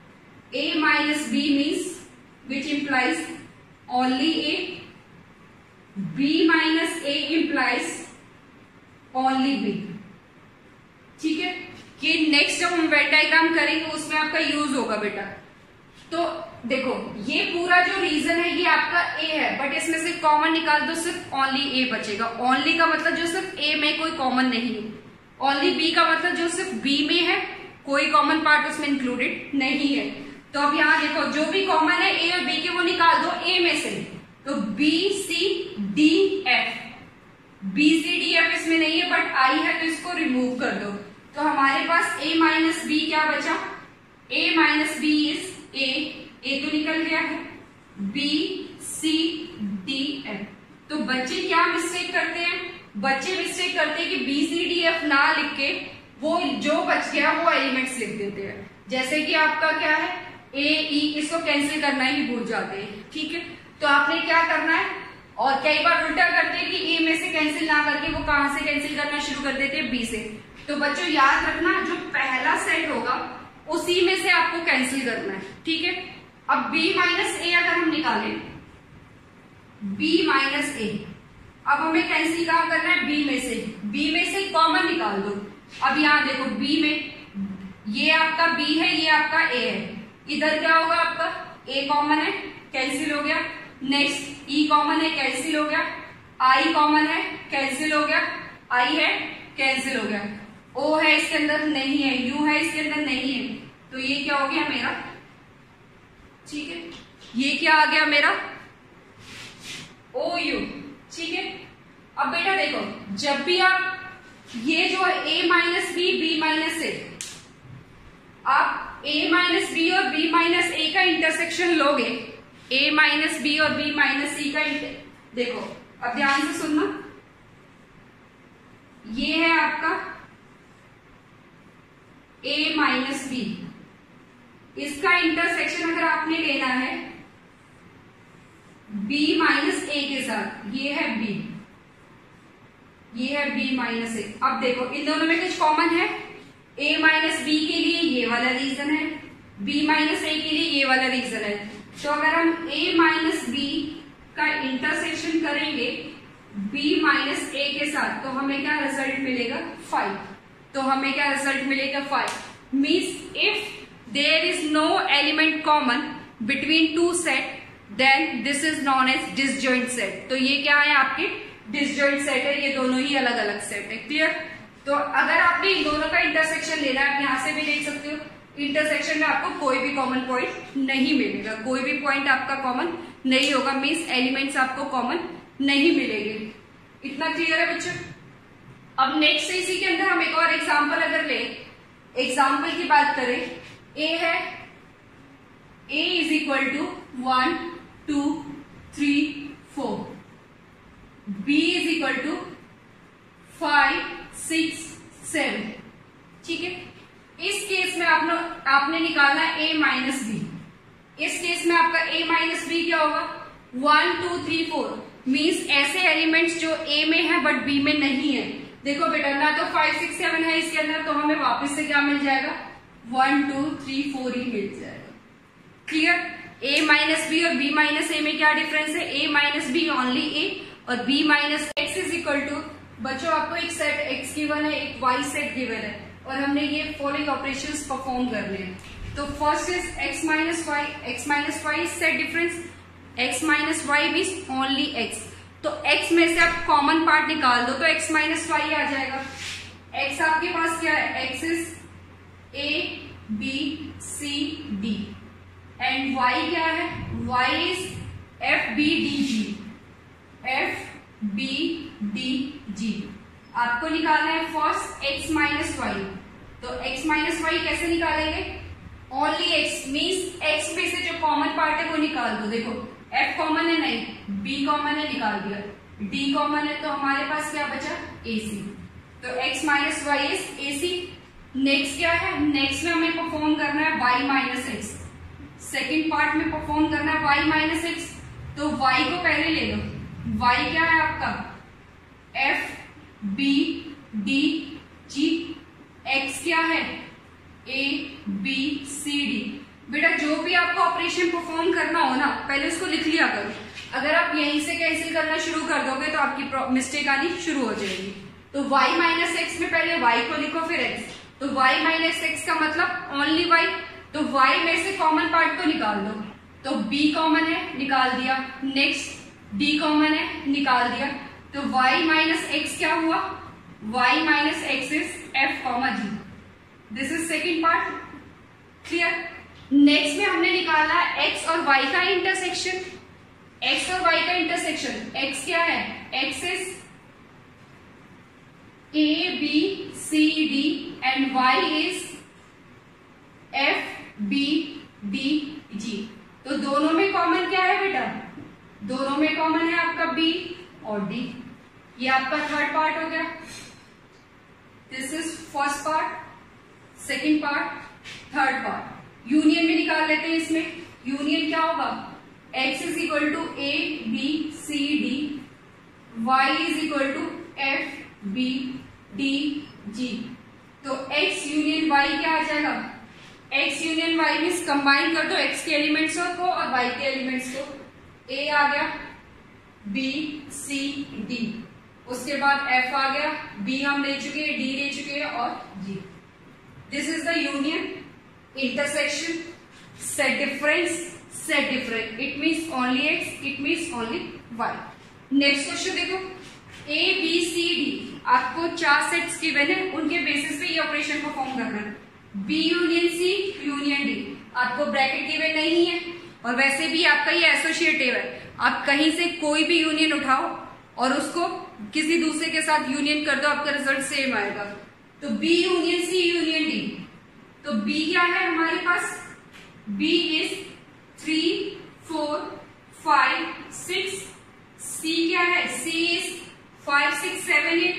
A minus B means which implies only A. B minus A implies only B. ठीक है, कि नेक्स्ट जब हम वेन डायग्राम करेंगे उसमें आपका यूज होगा बेटा। तो देखो ये पूरा जो रीजन है ये आपका ए है, बट इसमें से कॉमन निकाल दो, सिर्फ ओनली ए बचेगा। ओनली का मतलब जो सिर्फ ए में कोई कॉमन नहीं है, ओनली बी का मतलब जो सिर्फ बी में है, कोई कॉमन पार्ट उसमें इंक्लूडेड नहीं है। तो अब यहाँ देखो जो भी कॉमन है ए और बी के वो निकाल दो ए में से। तो B C D F, B C D F इसमें नहीं है बट आई है, तो इसको रिमूव कर दो। तो हमारे पास a माइनस बी क्या बचा, a minus B is a, a तो निकल गया है, b c d f। तो बच्चे क्या मिस्टेक करते हैं, बच्चे मिस्टेक करते हैं कि b c d f ना लिख के वो जो बच गया वो एलिमेंट्स लिख देते हैं। जैसे कि आपका क्या है a e, इसको कैंसिल करना ही भूल जाते हैं। ठीक है, तो आपने क्या करना है, और कई बार उल्टा करते हैं कि a में से कैंसिल ना करके वो कहां से कैंसिल करना शुरू कर देते हैं, b से। तो बच्चों याद रखना जो पहला सेट होगा उसी में से आपको कैंसिल करना है। ठीक है, अब b माइनस ए अगर हम निकालें, b माइनस ए, अब हमें कैंसिल कहां करना है, b में से। b में से कॉमन निकाल दो। अब यहां देखो b में ये आपका b है, ये आपका a है, इधर क्या होगा आपका a कॉमन है, कैंसिल हो गया। नेक्स्ट e कॉमन है, कैंसिल हो गया। i कॉमन है, कैंसिल हो गया। i है, कैंसिल हो गया। o है इसके अंदर नहीं है, u है इसके अंदर नहीं है, तो ये क्या हो गया मेरा, ठीक है, ये क्या आ गया मेरा ओ यू। ठीक है, अब बेटा देखो जब भी आप ये जो है a minus B B minus A, आप a माइनस बी और b माइनस ए का इंटरसेक्शन लोगे, a माइनस बी और b माइनस सी का इंटर... देखो अब ध्यान से सुनना, ये है आपका a माइनस बी, इसका इंटरसेक्शन अगर आपने लेना है b माइनस ए के साथ, ये है b, ये है b माइनस ए। अब देखो इन दोनों में कुछ कॉमन है, a माइनस बी के लिए ये वाला रीजन है, b माइनस ए के लिए ये वाला रीजन है। तो अगर हम a माइनस बी का इंटरसेक्शन करेंगे b माइनस ए के साथ, तो हमें क्या रिजल्ट मिलेगा, फाइव। तो हमें क्या रिजल्ट मिलेगा, five. Means if there is no element common between two set then this is known as disjoint set. तो ये क्या है आपके डिसजॉइंट सेट है, ये दोनों ही अलग अलग सेट है। क्लियर। तो अगर आपने इन दोनों का इंटरसेक्शन लेना है, आप यहां से भी देख सकते हो, इंटरसेक्शन में आपको कोई भी कॉमन पॉइंट नहीं मिलेगा, कोई भी पॉइंट आपका कॉमन नहीं होगा, मीन्स एलिमेंट्स आपको कॉमन नहीं मिलेंगे। इतना क्लियर है बच्चों। अब नेक्स्ट इसी के अंदर हम एक और एग्जांपल अगर ले, एग्जांपल की बात करें, a है, a is equal to one two three four, b is equal to five six seven. ठीक है, इस केस में आपने आपने निकालना है a माइनस बी। इस केस में आपका a माइनस बी क्या होगा, one two three four, means ऐसे एलिमेंट्स जो a में है बट b में नहीं है। देखो बेटा ना तो फाइव सिक्स सेवन है इसके अंदर, तो हमें वापस से क्या मिल जाएगा, वन टू थ्री फोर ही मिल जाएगा। क्लियर। a माइनस बी और b माइनस ए में क्या डिफरेंस है, a minus B only a और b minus X is equal to, बच्चों आपको एक सेट x गिवन है, एक y सेट गिवन है, और हमने ये फॉलोइंग ऑपरेशंस परफॉर्म करने हैं। तो first is x minus Y, x minus Y is set difference, x minus Y means only x। तो x में से आप कॉमन पार्ट निकाल दो तो x माइनस वाई आ जाएगा। x आपके पास क्या है, x is a b c d and y क्या है, y is f b d g, f b d g। आपको निकालना है फर्स्ट x माइनस वाई। तो x माइनस वाई कैसे निकालेंगे, ओनली x मीन्स x में से जो कॉमन पार्ट है वो निकाल दो। देखो f कॉमन है नहीं, b कॉमन है निकाल दिया, d कॉमन है, तो हमारे पास क्या बचा, ac। तो x minus Y is ac। Next क्या है, नेक्स्ट में हमें परफॉर्म करना है y minus X, second part में परफॉर्म करना है y माइनस एक्स। तो y को पहले ले लो, y क्या है आपका f b d g, x क्या है a b c d। बेटा जो भी आपको ऑपरेशन परफॉर्म करना हो ना, पहले उसको लिख लिया करो। अगर आप यहीं से कैंसिल करना शुरू कर दोगे तो आपकी मिस्टेक आनी शुरू हो जाएगी। तो y माइनस एक्स में पहले y को लिखो फिर x, तो y माइनस एक्स का मतलब ओनली y, तो y में से कॉमन पार्ट को निकाल दो, तो b कॉमन है निकाल दिया, नेक्स्ट d कॉमन है निकाल दिया, तो y माइनस एक्स क्या हुआ, y minus X is f comma g। This is second part, clear. Next में हमने निकाला x और y का इंटरसेक्शन, x और y का इंटरसेक्शन, x क्या है, x is a b c d and y is f b d g। तो दोनों में कॉमन क्या है बेटा, दोनों में कॉमन है आपका b और d। ये आपका थर्ड पार्ट हो गया। This is first part, second part, third part. Union में निकाल लेते हैं। इसमें यूनियन क्या होगा, x is equal to A B C D, y is equal to F B D G. तो x यूनियन y क्या आ जाएगा, x union y means combine कर दो x के एलिमेंट्स को और y के एलिमेंट्स को। a आ गया, b c d, उसके बाद f आ गया, b हम ले चुके हैं, d ले चुके हैं और g। This is the union, intersection, set difference, set difference, it means only x, it means only y। Next question देखो, a b c d आपको चार सेट्स गिवन है, उनके बेसिस पे ये ऑपरेशन परफॉर्म करना है। b union c union d, आपको ब्रैकेट गिवन नहीं है और वैसे भी आपका ये एसोसिएटिव है, आप कहीं से कोई भी यूनियन उठाओ और उसको किसी दूसरे के साथ यूनियन कर दो, आपका रिजल्ट सेम आएगा। तो b union c union d, तो b क्या है हमारे पास, b is three four five six, c क्या है, c is five six seven eight,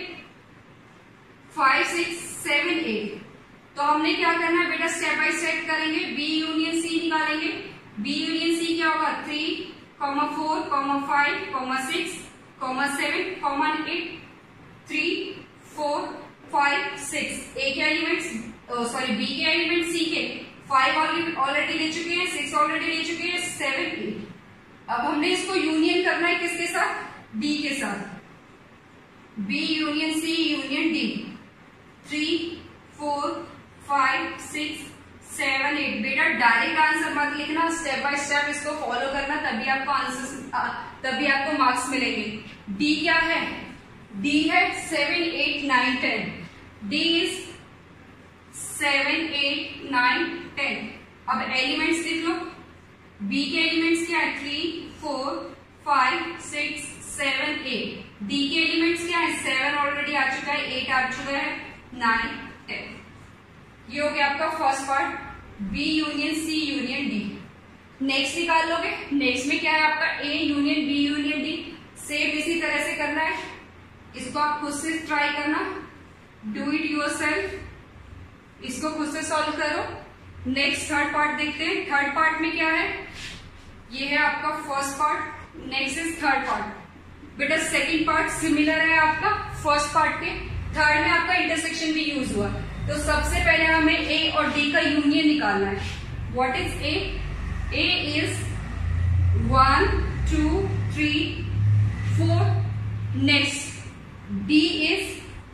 five six seven eight. तो हमने क्या करना है बेटा, स्टेप बाय स्टेप करेंगे। b यूनियन c निकालेंगे, b यूनियन c क्या होगा, three comma four comma five comma six comma seven comma eight, three four five six. a के एलिमेंट्स सॉरी b के एलिमेंट c के, फाइव ऑलरेडी ले चुके हैं, सिक्स ऑलरेडी ले चुके हैं, सेवन एट। अब हमने इसको यूनियन करना है किसके साथ, d के साथ। b union c union d, three four five six seven eight. बेटा डायरेक्ट आंसर मत लिखना, स्टेप बाय स्टेप इसको फॉलो करना, तभी आपको आंसर, तभी आपको मार्क्स मिलेंगे। d क्या है, d है seven eight nine ten, d is seven eight nine ten. अब एलिमेंट्स लिख लो, b के एलिमेंट्स क्या है, three four five six seven eight, d के एलिमेंट्स क्या है, सेवन ऑलरेडी आ चुका है, एट आ चुका है, नाइन टेन। ये हो गया आपका first part, b union c union d। Next निकाल लोगे, नेक्स्ट में क्या है आपका a union b union d। Same इसी तरह से करना है, इसको आप खुद से ट्राई करना, डू इट योरसेल्फ, इसको खुद से सॉल्व करो। नेक्स्ट थर्ड पार्ट देखते हैं। थर्ड पार्ट में क्या है, ये है आपका first part, next is third part. बेटा सेकंड पार्ट सिमिलर है आपका फर्स्ट पार्ट के, थर्ड में आपका इंटरसेक्शन भी यूज हुआ। तो सबसे पहले हमें a और d का यूनियन निकालना है। What is a, a is one two three four, next d is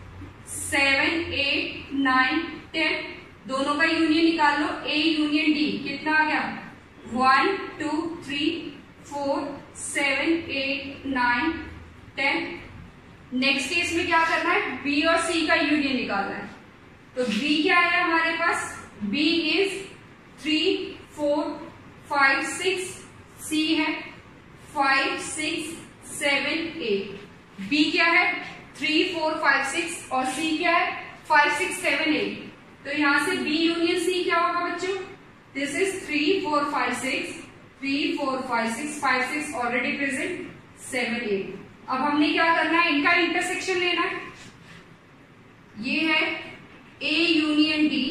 seven eight nine ten, दोनों का यूनियन निकाल लो, a यूनियन d कितना आ गया, one two three four seven eight nine ten. Next case में क्या करना है, b और c का यूनियन निकालना है। तो b क्या है हमारे पास, b is three four five six, c है five six seven eight. b क्या है, थ्री फोर फाइव सिक्स और c क्या है, फाइव सिक्स सेवन एट। तो यहां से b यूनियन c क्या होगा बच्चों, this is three four five six, three four five six, five six already present, seven eight. अब हमने क्या करना है, इनका इंटरसेक्शन लेना है। ये है a union d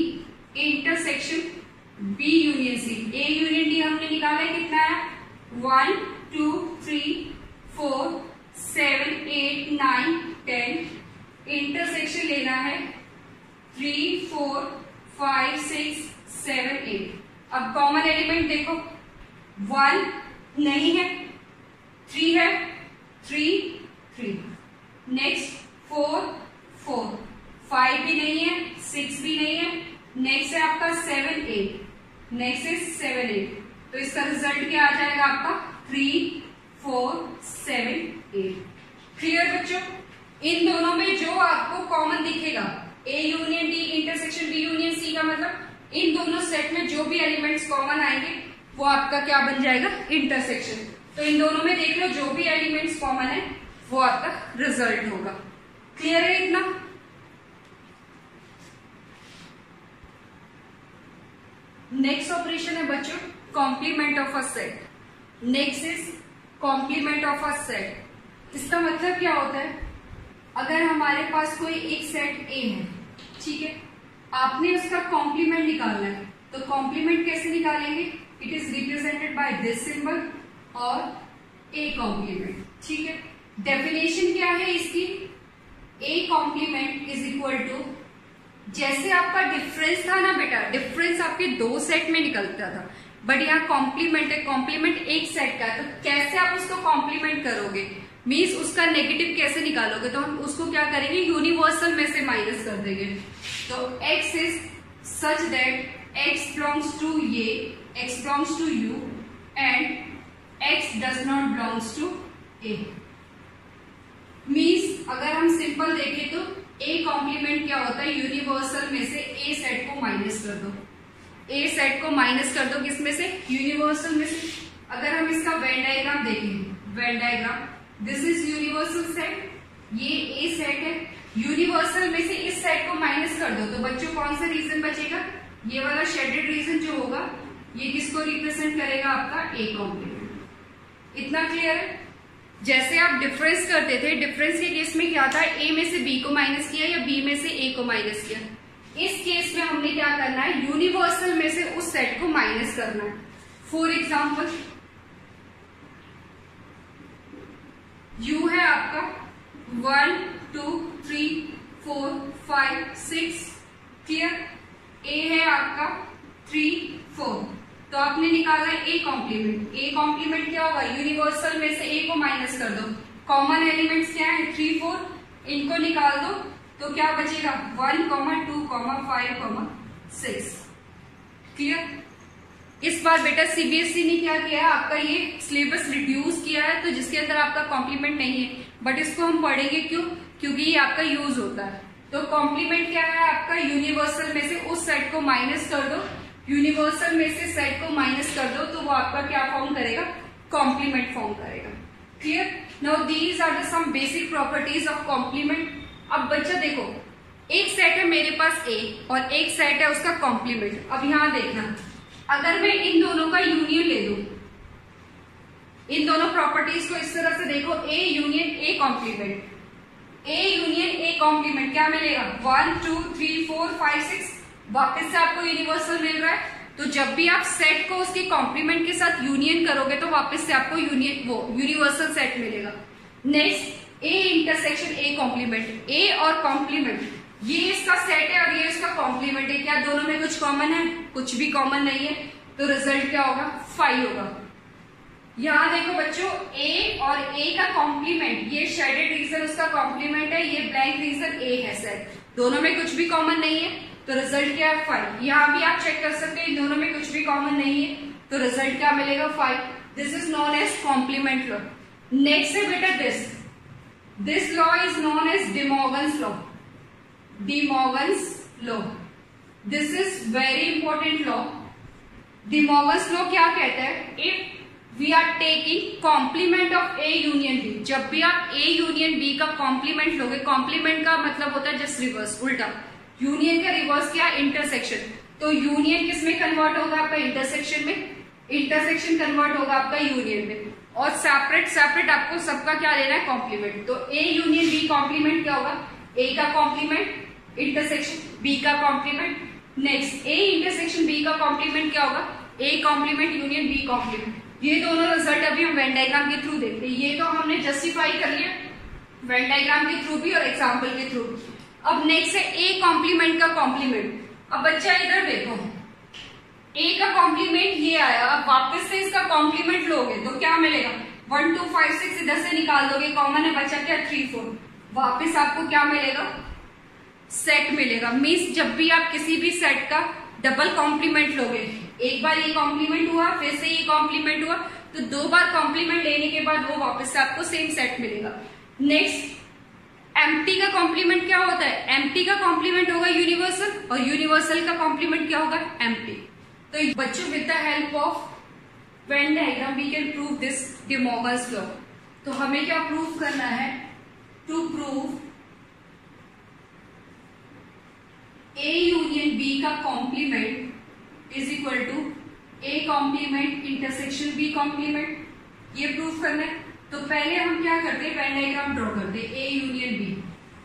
intersection b union c। a union d हमने निकाला है, कितना है, one two three four seven eight nine ten. Intersection लेना है three four five six seven eight. अब कॉमन एलिमेंट देखो, वन नहीं है, थ्री है, three three, next four four, five भी नहीं है, सिक्स भी नहीं है, नेक्स्ट है आपका सेवन एट, नेक्स्ट है सेवन एट। तो इसका रिजल्ट क्या आ जाएगा आपका three four seven eight. Clear बच्चों? इन दोनों में जो आपको कॉमन दिखेगा, A union D intersection B union C का मतलब इन दोनों सेट में जो भी एलिमेंट्स कॉमन आएंगे वो आपका क्या बन जाएगा, इंटरसेक्शन। तो इन दोनों में देख लो जो भी एलिमेंट्स कॉमन है वो आपका रिजल्ट होगा। क्लियर है इतना? नेक्स्ट ऑपरेशन है बच्चों complement of a set. Next is complement of a set. इसका मतलब क्या होता है, अगर हमारे पास कोई एक सेट ए है, ठीक है, आपने उसका कॉम्प्लीमेंट निकालना है, तो कॉम्प्लीमेंट कैसे निकालेंगे? It is represented by this symbol और ए कॉम्प्लीमेंट। ठीक है, डेफिनेशन क्या है इसकी? A complement is equal to, जैसे आपका डिफरेंस था ना बेटा, डिफरेंस आपके दो सेट में निकलता था, बट यहाँ कॉम्प्लीमेंट है, कॉम्प्लीमेंट एक सेट का है, तो कैसे आप उसको कॉम्प्लीमेंट करोगे, मीन्स उसका नेगेटिव कैसे निकालोगे? तो हम उसको क्या करेंगे, यूनिवर्सल में से माइनस कर देंगे। तो x is such that x belongs to ये, x belongs to U and x does not belongs to a। Means अगर हम सिंपल देखें तो a कॉम्प्लीमेंट क्या होता है, यूनिवर्सल में से a सेट को माइनस कर दो, a सेट को माइनस कर दो, किसमें से, यूनिवर्सल में से। अगर हम इसका वेन डायग्राम देखें, Venn diagram, this is universal set, ये ए सेट है, यूनिवर्सल में से इस सेट को माइनस कर दो, तो बच्चों कौन सा रीजन बचेगा, ये वाला शेडेड रीजन जो होगा ये किसको रिप्रेजेंट करेगा, आपका ए कॉम्प्लीमेंट। इतना क्लियर है? जैसे आप डिफरेंस करते थे, डिफरेंस के केस में क्या था, ए में से बी को माइनस किया या बी में से ए को माइनस किया, इस केस में हमने क्या करना है, यूनिवर्सल में से उस सेट को माइनस करना है। फॉर एग्जाम्पल यू है आपका one two three four five six, clear, A है आपका थ्री फोर, तो आपने निकाला ए कॉम्प्लीमेंट। ए कॉम्प्लीमेंट क्या होगा, यूनिवर्सल में से ए को माइनस कर दो, कॉमन एलिमेंट्स क्या है, थ्री फोर, इनको निकाल दो, तो क्या बचेगा, one comma two comma five comma six. Clear? इस बार बेटा सीबीएसई ने क्या किया है, आपका ये सिलेबस रिड्यूस किया है, तो जिसके अंदर आपका कॉम्प्लीमेंट नहीं है, बट इसको हम पढ़ेंगे क्यों, क्योंकि ये आपका यूज होता है। तो कॉम्प्लीमेंट क्या है आपका, यूनिवर्सल में से उस सेट को माइनस कर दो, यूनिवर्सल में से सेट को माइनस कर दो, तो वो आपका क्या फॉर्म करेगा, कॉम्प्लीमेंट फॉर्म करेगा। Clear? Now these are the some basic properties of complement. अब बच्चा देखो, एक सेट है मेरे पास ए और एक सेट है उसका कॉम्प्लीमेंट। अब यहां देखना, अगर मैं इन दोनों का यूनियन ले लूं, इन दोनों प्रॉपर्टीज को इस तरह से देखो, A union A complement, A union A complement क्या मिलेगा, one two three four five six, वापस से आपको यूनिवर्सल मिल रहा है। तो जब भी आप सेट को उसके कॉम्प्लीमेंट के साथ यूनियन करोगे तो वापस से आपको यूनियन वो यूनिवर्सल सेट मिलेगा। Next A intersection A complement, A और कॉम्प्लीमेंट, ये इसका सेट है और ये इसका कॉम्प्लीमेंट है, क्या दोनों में कुछ कॉमन है, कुछ भी कॉमन नहीं है, तो रिजल्ट क्या होगा, फाइव होगा। यहां देखो बच्चों, ए और ए का कॉम्प्लीमेंट, ये शेडेड रीजन उसका कॉम्प्लीमेंट है, ये ब्लैंक रीजन ए है सेट, दोनों में कुछ भी कॉमन नहीं है, तो रिजल्ट क्या है, फाइव। यहां भी आप चेक कर सकते हैं, इन दोनों में कुछ भी कॉमन नहीं है, तो रिजल्ट क्या मिलेगा, five. This is known as complement law. Next है बेटा this, this law is known as De Morgan's law, De Morgan's law. This is very important law. De Morgan's law क्या कहता है, if we are taking complement of A union B, जब भी आप A union B का complement लोगे, complement का मतलब होता है जस्ट रिवर्स, उल्टा, यूनियन का रिवर्स क्या, इंटरसेक्शन, तो यूनियन किस में कन्वर्ट होगा, आपका इंटरसेक्शन में, इंटरसेक्शन कन्वर्ट होगा आपका यूनियन में, और सेपरेट सेपरेट आपको सबका क्या लेना है, कॉम्प्लीमेंट। तो A यूनियन B कॉम्प्लीमेंट क्या होगा, A का कॉम्प्लीमेंट इंटरसेक्शन B का complement, next A intersection B का कॉम्प्लीमेंट क्या होगा, A complement union B complement. ये दोनों रिजल्ट अभी हम वेन डायग्राम के थ्रू देखते हैं, ये तो हमने जस्टिफाई कर लिया वेन डायग्राम के थ्रू भी और एग्जाम्पल के थ्रू भी। अब नेक्स्ट है A कॉम्प्लीमेंट का कॉम्प्लीमेंट। अब बच्चा इधर देखो, ए का कॉम्प्लीमेंट ये आया, अब वापस से इसका कॉम्प्लीमेंट लोगे तो क्या मिलेगा, वन टू फाइव सिक्स इधर से निकाल दोगे, कॉमन है, बचा क्या थ्री फोर, वापस आपको क्या मिलेगा, सेट मिलेगा। मीन्स जब भी आप किसी भी सेट का डबल कॉम्प्लीमेंट लोगे, एक बार ये कॉम्प्लीमेंट हुआ, फिर से ये कॉम्प्लीमेंट हुआ, तो दो बार कॉम्प्लीमेंट लेने के बाद वो वापस से आपको सेम सेट मिलेगा। नेक्स्ट, एम्प्टी का कॉम्प्लीमेंट क्या होता है, एम्प्टी का कॉम्प्लीमेंट होगा यूनिवर्सल, और यूनिवर्सल का कॉम्प्लीमेंट क्या होगा, एम्प्टी। तो बच्चों, with the help of Venn diagram we can prove this De Morgan's law. तो हमें क्या प्रूव करना है, to prove A union B का complement is equal to A complement intersection B complement, ये प्रूव करना है। तो पहले हम क्या करते हैं, वेन डायग्राम ड्रॉ करते हैं, A union B,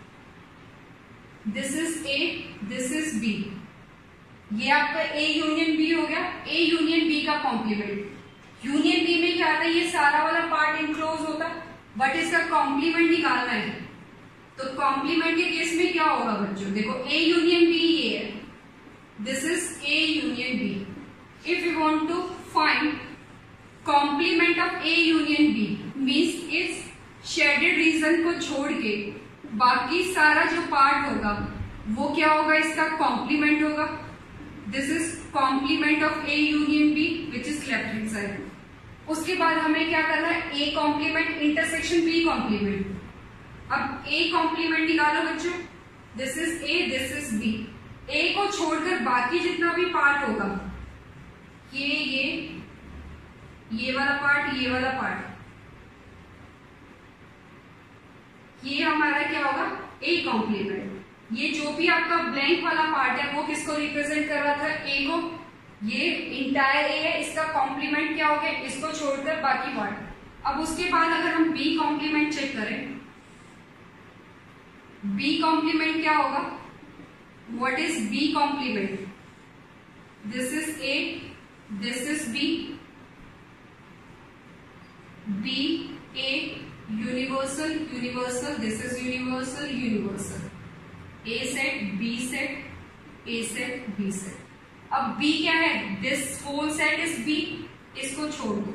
this is A, this is B, ये आपका A यूनियन B हो गया। A यूनियन B का कॉम्प्लीमेंट, यूनियन B में क्या आता है, ये सारा वाला पार्ट इनक्लोज होता, बट इसका कॉम्प्लीमेंट निकालना है। तो कॉम्प्लीमेंट के केस में क्या होगा बच्चों, देखो A यूनियन B ये है, this is A union B। If you want to find complement of A union B, means इस शेडेड रीजन को छोड़ के बाकी सारा जो पार्ट होगा वो क्या होगा, इसका कॉम्प्लीमेंट होगा। This is complement of A union B which is left hand side. उसके बाद हमें क्या करना है, A complement intersection B complement. अब A कॉम्प्लीमेंट निकालो बच्चों, this is A, this is B। A को छोड़कर बाकी जितना भी पार्ट होगा, ये ये ये वाला पार्ट, ये वाला पार्ट, ये हमारा क्या होगा, A कॉम्प्लीमेंट। ये जो भी आपका ब्लैंक वाला पार्ट है वो किसको रिप्रेजेंट कर रहा था, A को। ये इंटायर A है, इसका कॉम्प्लीमेंट क्या हो गया, इसको छोड़कर बाकी पार्ट। अब उसके बाद अगर हम B कॉम्प्लीमेंट चेक करें, B कॉम्प्लीमेंट क्या होगा, what is B complement, this is A, this is B, B A universal universal, this is universal universal, A set B set, A set B set. अब B क्या है, this whole set is B, इसको छोड़ दो।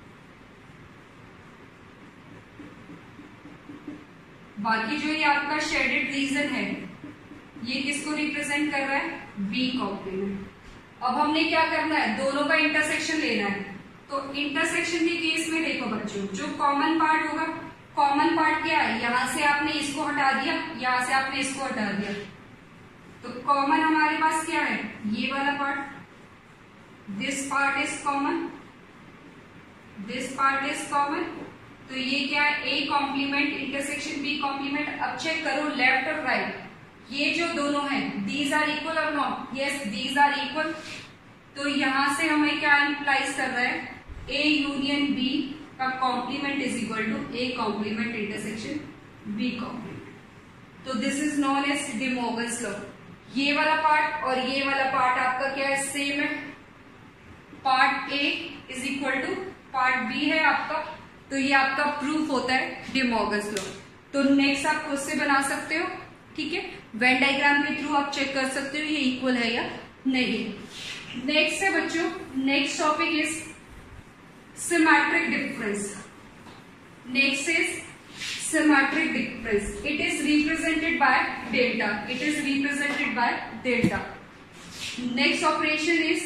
बाकी जो ये आपका शेडेड रीजन है ये किसको रिप्रेजेंट कर रहा है, B कॉम्प्लीमेंट। अब हमने क्या करना है, दोनों का इंटरसेक्शन लेना है। तो इंटरसेक्शन के केस में देखो बच्चों, जो कॉमन पार्ट होगा, कॉमन पार्ट क्या है, यहां से आपने इसको हटा दिया, यहां से आपने इसको हटा दिया, तो कॉमन हमारे पास क्या है, ये वाला part, this part is common, this part is common. तो ये क्या है, A complement intersection B complement. अब चेक करो लेफ्ट और राइट, ये जो दोनों है, दीज आर इक्वल और not, yes these are equal. तो यहां से हमें क्या इंप्लाइज कर रहा है, A यूनियन B का complement is equal to A complement intersection B complement. तो this is known as De Morgan's law. ये वाला पार्ट और ये वाला पार्ट आपका क्या है, सेम है, part A is equal to part B है आपका। तो ये आपका प्रूफ होता है De Morgan's लॉ। तो नेक्स्ट आप खुद से बना सकते हो, ठीक है, वेन डायग्राम के थ्रू आप चेक कर सकते हो ये इक्वल है या नहीं। नेक्स्ट है बच्चों, next topic is symmetric difference. Next is symmetric difference. It is represented by delta. It is represented by delta. Next operation is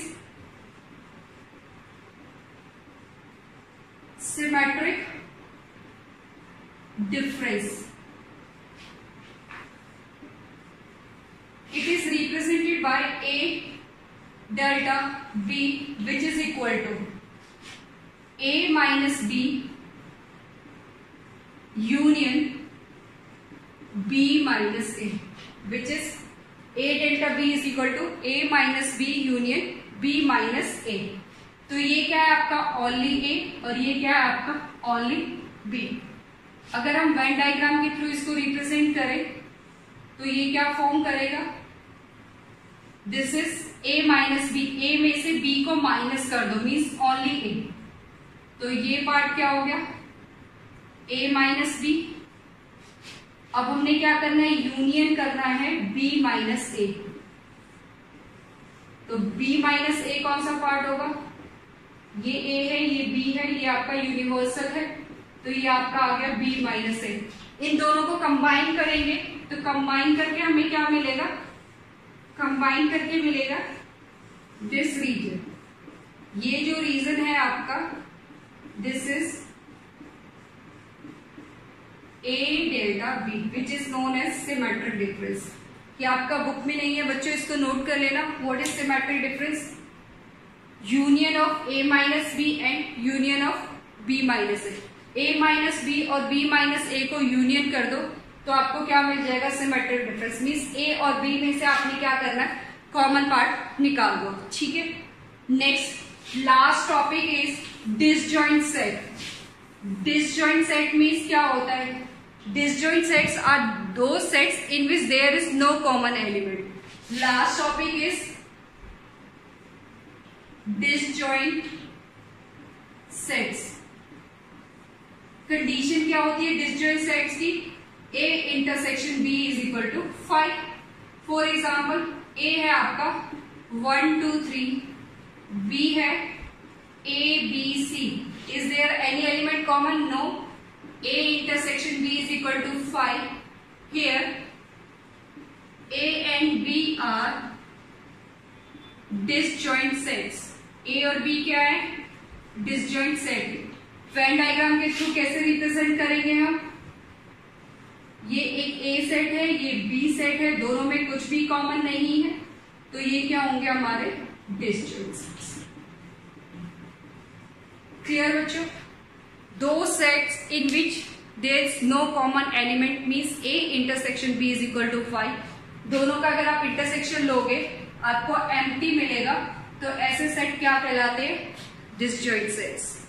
symmetric difference. It is represented by A delta B, which is equal to A minus B union B minus A, which is A delta B is equal to A minus B union B minus A। तो ये क्या है आपका only A और ये क्या है आपका ओनली B। अगर हम वेन डायग्राम के थ्रू इसको रिप्रेजेंट करें तो ये क्या फॉर्म करेगा, this is A minus B, A में से B को माइनस कर दो, मीन्स ओनली A। तो ये पार्ट क्या हो गया, A माइनस बी। अब हमने क्या करना है, यूनियन करना है B माइनस A। तो b माइनस ए कौन सा पार्ट होगा? ये a है, ये b है, ये आपका यूनिवर्सल है, तो ये आपका आ गया b माइनस ए। इन दोनों को कंबाइन करेंगे तो कंबाइन करके हमें क्या मिलेगा? कंबाइन करके मिलेगा दिस रीजन। ये जो रीजन है आपका, this is A delta B which is known as symmetric difference. ये आपका बुक में नहीं है बच्चों, इसको नोट कर लेना। What is symmetric difference? Union of A minus B and union of B minus A. A minus B और B माइनस ए को यूनियन कर दो तो आपको क्या मिल जाएगा? Symmetric difference. मीन्स A और B में से आपने क्या करना है? कॉमन पार्ट निकाल दो। ठीक है, next last topic is disjoint set. Disjoint set means क्या होता है? Disjoint sets are those sets in which there is no common element. Last topic is disjoint sets. Condition क्या होती है disjoint sets की? A intersection B is equal to five. For example, A है आपका one two three, B है A B C. Is there any element common? No. A intersection B is equal to five. Here A and B are disjoint sets. A और B क्या है? disjoint set. Venn diagram के through कैसे represent करेंगे हम? ये एक A set है, ये B सेट है, दोनों में कुछ भी कॉमन नहीं है, तो ये क्या होंगे हमारे? disjoint sets. क्लियर बच्चों? Those sets in which there is no common element means A intersection B is equal to five. दोनों का अगर आप इंटरसेक्शन लोगे आपको एम्प्टी मिलेगा, तो ऐसे सेट क्या कहलाते हैं? Disjoint sets.